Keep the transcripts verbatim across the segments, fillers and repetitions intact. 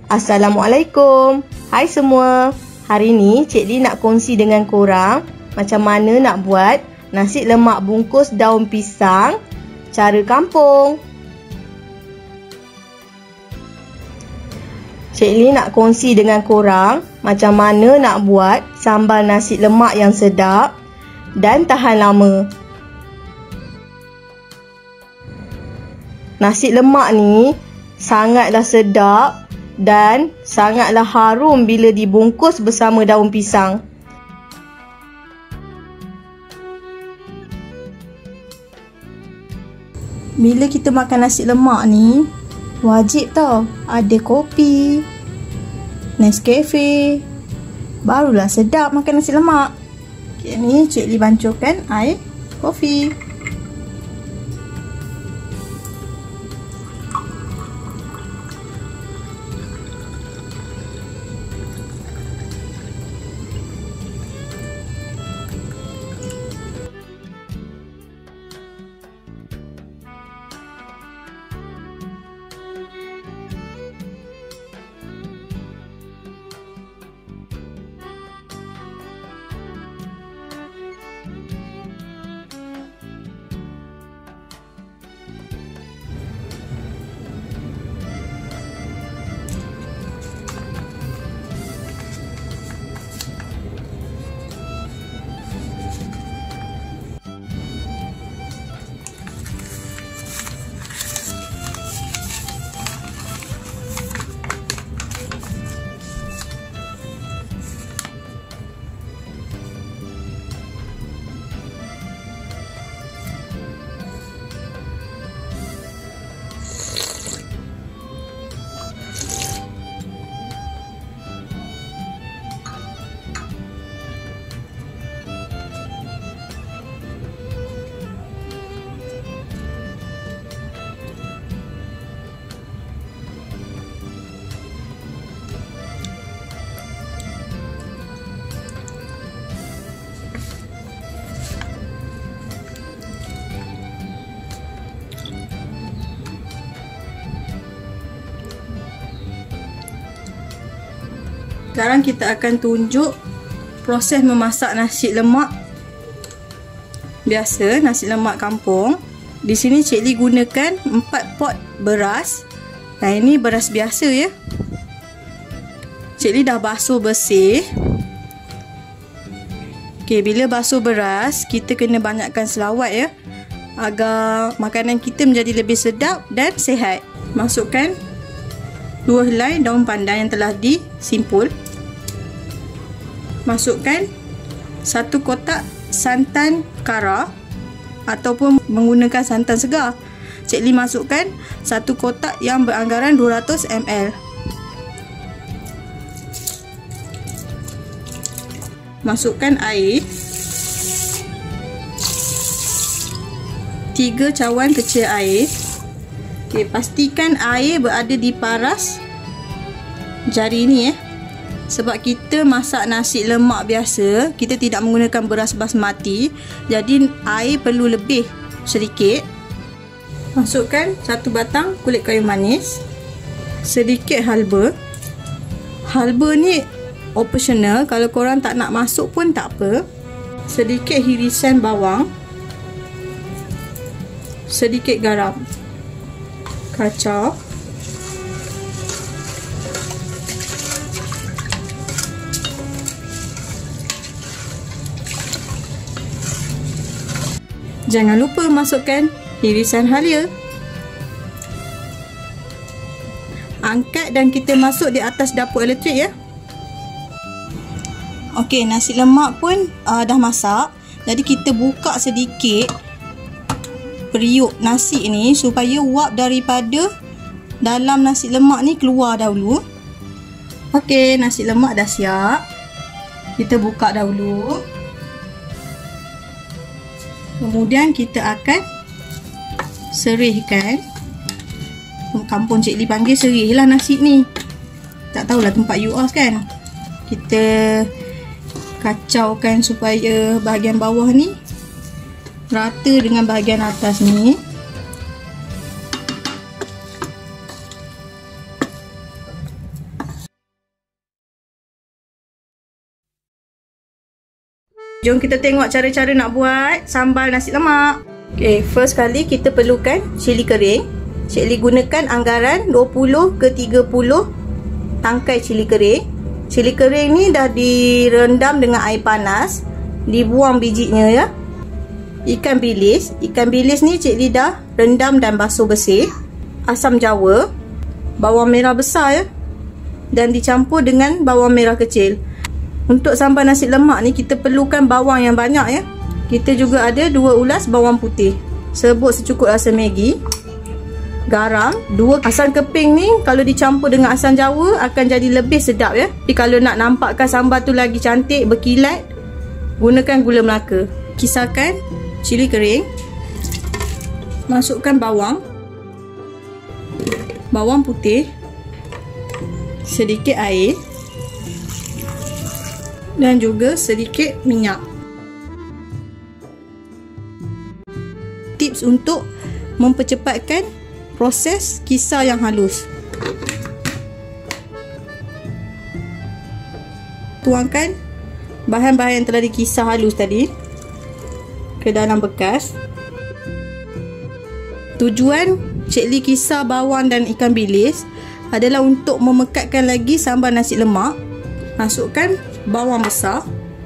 Assalamualaikum. Hai semua. Hari ni Cik Lee nak kongsi dengan korang macam mana nak buat nasi lemak bungkus daun pisang cara kampung. Cik Lee nak kongsi dengan korang macam mana nak buat sambal nasi lemak yang sedap dan tahan lama. Nasi lemak ni sangatlah sedap dan sangatlah harum bila dibungkus bersama daun pisang. Bila kita makan nasi lemak ni, wajib tau ada kopi, Nescafe. Barulah sedap makan nasi lemak. Okay, ni Cik Lee bancurkan air kopi. Sekarang kita akan tunjuk proses memasak nasi lemak biasa, nasi lemak kampung. Di sini Cik Lee gunakan empat pot beras. Nah, ini beras biasa ya. Cik Lee dah basuh bersih. Okey, bila basuh beras, kita kena banyakkan selawat ya, agar makanan kita menjadi lebih sedap dan sihat. Masukkan dua helai daun pandan yang telah disimpul. Masukkan satu kotak santan kara ataupun menggunakan santan segar. Cik Lee masukkan satu kotak yang beranggaran dua ratus mililiter. Masukkan air, tiga cawan kecil air. Okey, pastikan air berada di paras jari ni eh. Sebab kita masak nasi lemak biasa, kita tidak menggunakan beras basmati, jadi air perlu lebih sedikit. Masukkan satu batang kulit kayu manis, sedikit halba. Halba ni optional, kalau korang tak nak masuk pun tak apa. Sedikit hirisan bawang, sedikit garam. Kacau. Jangan lupa masukkan irisan halia. Angkat dan kita masuk di atas dapur elektrik ya. Okey, nasi lemak pun uh, dah masak. Jadi kita buka sedikit periuk nasi ni supaya uap daripada dalam nasi lemak ni keluar dahulu. Okey, nasi lemak dah siap. Kita buka dahulu. Kemudian kita akan serihkan. Kampung Cik Lee panggil serih lah nasi ni. Tak tahulah tempat you all kan. Kita kacaukan supaya bahagian bawah ni rata dengan bahagian atas ni. Jom kita tengok cara-cara nak buat sambal nasi lemak. Okay, first kali kita perlukan cili kering. Cik Lee gunakan anggaran dua puluh ke tiga puluh tangkai cili kering. Cili kering ni dah direndam dengan air panas. Dibuang bijinya ya. Ikan bilis. Ikan bilis ni Cik Lee dah rendam dan basuh bersih. Asam jawa. Bawang merah besar ya. Dan dicampur dengan bawang merah kecil. Untuk sambal nasi lemak ni kita perlukan bawang yang banyak ya. Kita juga ada dua ulas bawang putih. Serbuk secukup rasa Maggi. Garam, dua asam keping ni kalau dicampur dengan asam jawa akan jadi lebih sedap ya. Tapi kalau nak nampakkan sambal tu lagi cantik, berkilat, gunakan gula Melaka. Kisarkan cili kering. Masukkan bawang. Bawang putih. Sedikit air. Dan juga sedikit minyak. Tips untuk mempercepatkan proses kisar yang halus. Tuangkan bahan-bahan yang telah dikisar halus tadi ke dalam bekas. Tujuan Cik Lee kisar bawang dan ikan bilis adalah untuk memekatkan lagi sambal nasi lemak. Masukkan bawang besar.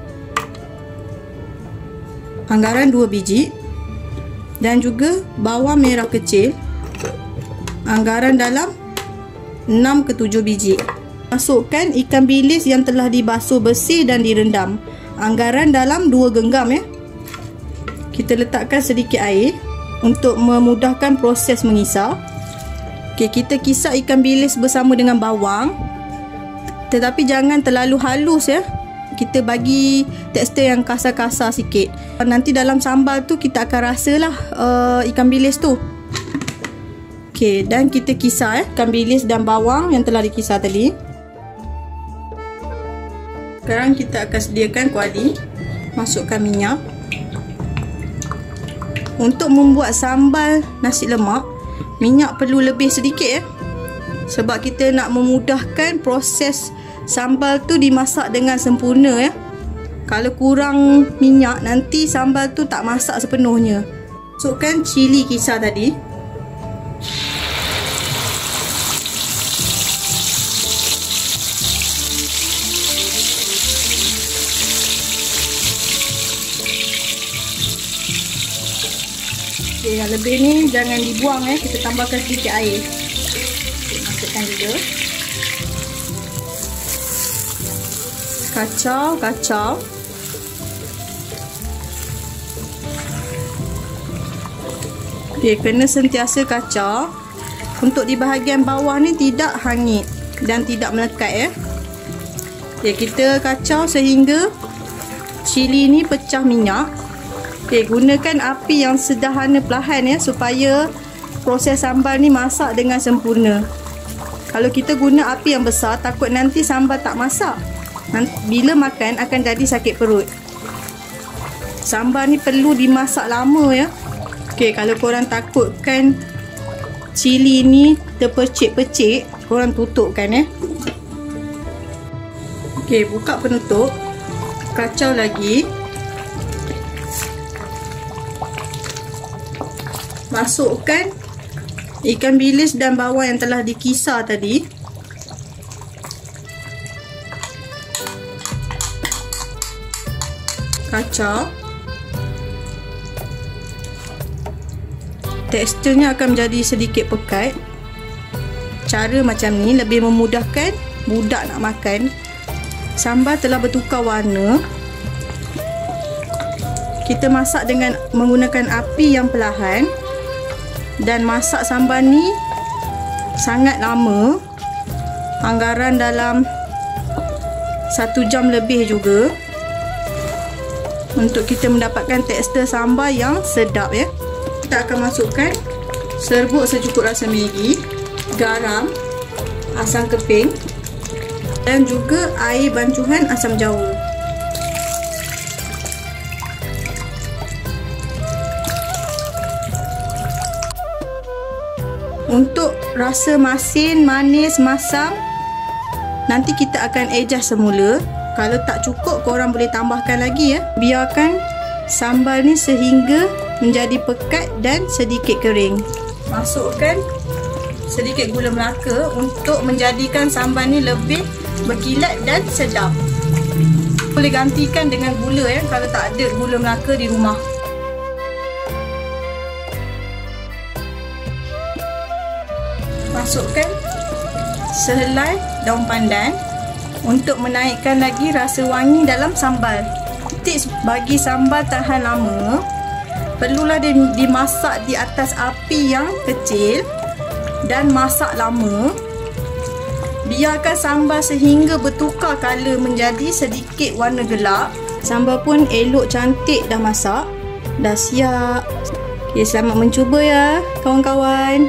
Anggaran dua biji. Dan juga bawang merah kecil. Anggaran dalam enam ke tujuh biji. Masukkan ikan bilis yang telah dibasuh bersih dan direndam. Anggaran dalam dua genggam ya. Kita letakkan sedikit air untuk memudahkan proses mengisar. Okey, kita kisar ikan bilis bersama dengan bawang. Tetapi jangan terlalu halus ya. Kita bagi tekstur yang kasar-kasar sikit. Nanti dalam sambal tu kita akan rasalah uh, ikan bilis tu. Okey, dan kita kisar eh, ikan bilis dan bawang yang telah dikisar tadi. Sekarang kita akan sediakan kuali. Masukkan minyak. Untuk membuat sambal nasi lemak, minyak perlu lebih sedikit ya. Sebab kita nak memudahkan proses sambal tu dimasak dengan sempurna ya. Kalau kurang minyak, nanti sambal tu tak masak sepenuhnya. Masukkan cili kisar tadi. Okay, yang lebih ni jangan dibuang ya. Kita tambahkan sedikit air. Okay, masukkan juga. Kacau, kacau. Okay, kena sentiasa kacau. Untuk di bahagian bawah ni tidak hangit dan tidak melekat ya. Okay, kita kacau sehingga cili ni pecah minyak. Okay, gunakan api yang sederhana perlahan ya, supaya proses sambal ni masak dengan sempurna. Kalau kita guna api yang besar, takut nanti sambal tak masak. Bila makan akan jadi sakit perut. Sambal ni perlu dimasak lama ya. Okey, kalau korang takutkan cili ni terpercik-percik, korang tutupkan ya. Okey, buka penutup. Kacau lagi. Masukkan ikan bilis dan bawang yang telah dikisar tadi. Kacau. Teksturnya akan menjadi sedikit pekat. Cara macam ni lebih memudahkan budak nak makan. Sambal telah bertukar warna. Kita masak dengan menggunakan api yang perlahan. Dan masak sambal ni sangat lama. Anggaran dalam satu jam lebih juga. Untuk kita mendapatkan tekstur sambal yang sedap ya. Kita akan masukkan serbuk secukup rasa Maggi, garam, asam keping dan juga air bancuhan asam jawa. Untuk rasa masin, manis, masam, nanti kita akan adjust semula. Kalau tak cukup, korang boleh tambahkan lagi ya. Biarkan sambal ni sehingga menjadi pekat dan sedikit kering. Masukkan sedikit gula Melaka untuk menjadikan sambal ni lebih berkilat dan sedap. Boleh gantikan dengan gula ya, kalau tak ada gula Melaka di rumah. Masukkan sehelai daun pandan untuk menaikkan lagi rasa wangi dalam sambal. Tips bagi sambal tahan lama, perlulah dia dimasak di atas api yang kecil dan masak lama. Biarkan sambal sehingga bertukar color menjadi sedikit warna gelap. Sambal pun elok cantik dah masak. Dah siap. Okay, selamat mencuba ya kawan-kawan.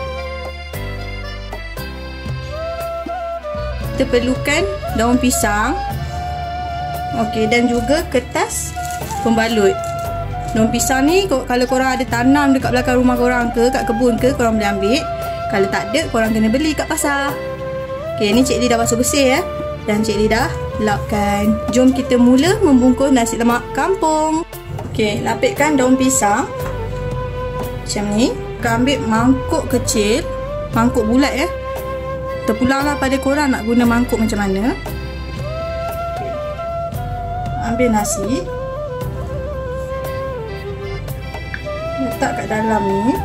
Kita perlukan daun pisang. Okey, dan juga kertas pembalut. Daun pisang ni kalau korang ada tanam dekat belakang rumah korang ke, kat kebun ke, korang boleh ambil. Kalau tak ada, korang kena beli kat pasar. Okey, ni Cik Lee dah basuh bersih ya. Dan Cik Lee dah lapkan. Jom kita mula membungkus nasi lemak kampung. Okey, lapikkan daun pisang macam ni. Kita ambil mangkuk kecil, mangkuk bulat ya. Terpulanglah pada korang nak guna mangkuk macam mana. Ambil nasi, letak kat dalam ni.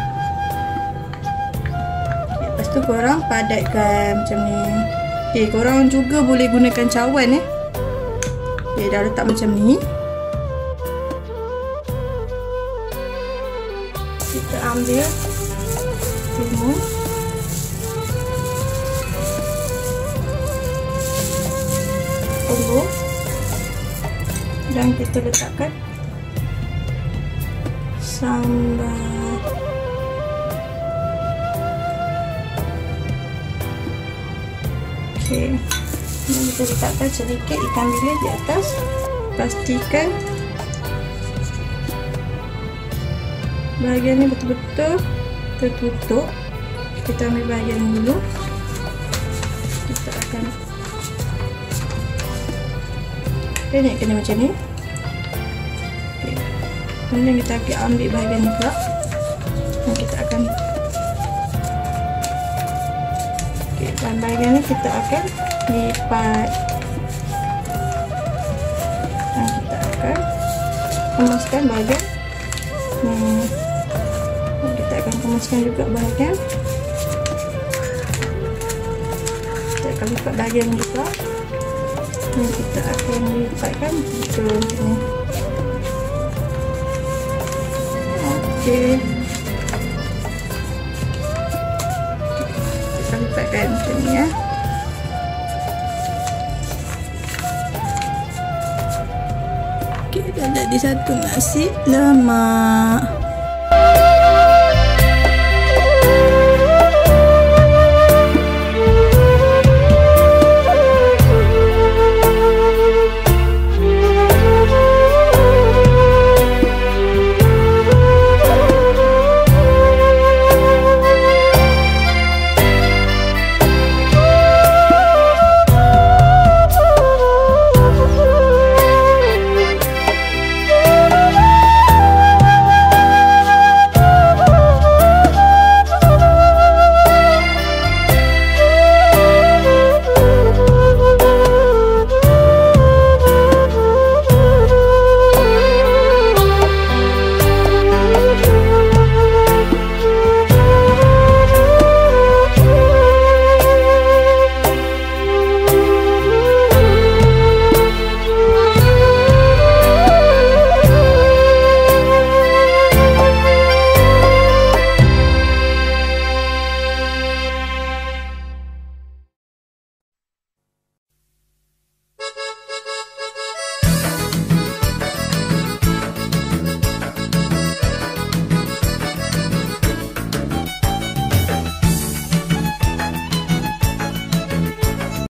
Okay, lepas tu korang padatkan macam ni. Okay, korang juga boleh gunakan cawan eh. Okay, dah letak macam ni. Kita ambil timun, telur, dan kita letakkan sambal. Okey, dan kita letakkan sedikit ikan bilis di atas. Pastikan bahagian ni betul-betul tertutup. Kita ambil bahagian ni dulu. Kita akan penyek kena macam ni. Okay. Kemudian kita akan ambil bahagian ni pula. Dan kita akan okay, dan bahagian ni kita akan lipat. Dan kita akan kemaskan bahagian ni. Dan kita akan kemaskan juga bahagian. Kita akan lipat bahagian ni juga. Dan kita akan lipatkan betul macam ni. Okey, kita lipatkan macam ni ya. Okey, dah jadi satu nasi lemak.